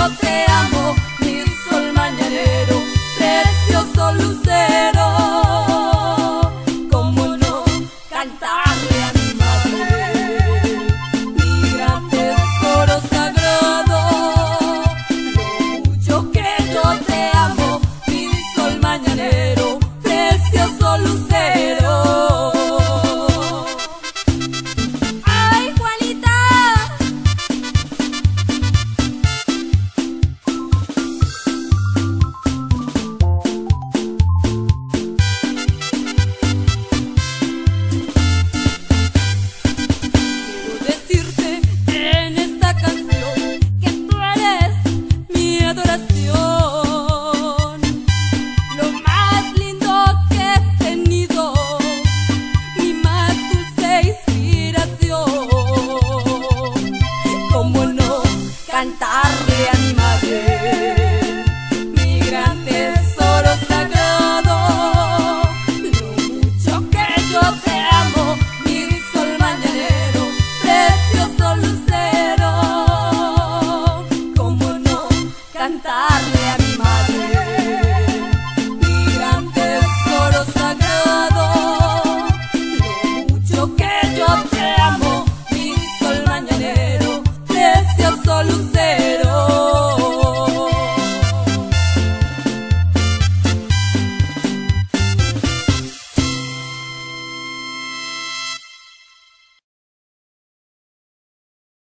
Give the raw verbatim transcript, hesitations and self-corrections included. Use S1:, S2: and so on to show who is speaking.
S1: te amo, mi sol mañanero, precioso lucero. ¿Cómo no cantarle a mi madre, mi gran tesoro sagrado? Lo mucho que yo te amo, mi sol mañanero, precioso lucero. ¡Ay, Juanita! Quiero decirte en esta canción que tú eres mi adoración, lo más lindo que he tenido, mi más dulce inspiración. ¿Cómo no cantarle a mi madre, mi gran tesoro sagrado? Lo mucho que yo te amo, mi sol mañanero, precioso lucero. ¿Cómo no cantarle a mi madre?